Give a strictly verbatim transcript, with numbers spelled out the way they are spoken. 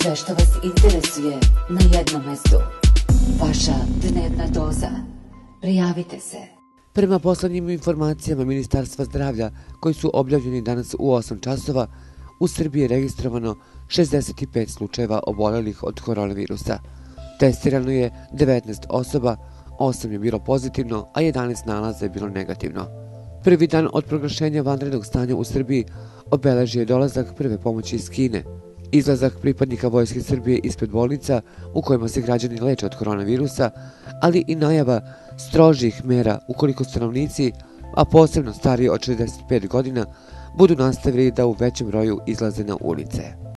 Sve što vas interesuje na jednom mestu. Vaša dnevna doza. Prijavite se. Prema poslednjim informacijama Ministarstva zdravlja, koji su objavljeni danas u osam časova, u Srbiji je registrovano šezdeset pet slučajeva obolelih od koronavirusa. Testirano je devetnaest osoba, osam je bilo pozitivno, a jedanaest nalaza je bilo negativno. Prvi dan od proglašenja vanrednog stanja u Srbiji obeležio je dolazak prve pomoći iz Kine. Izlazak pripadnika Vojske Srbije ispred bolnica u kojima se građani leče od koronavirusa, ali i najava strožih mera ukoliko stanovnici, a posebno stariji od šezdeset pet godina, budu nastavili da u većem broju izlaze na ulice.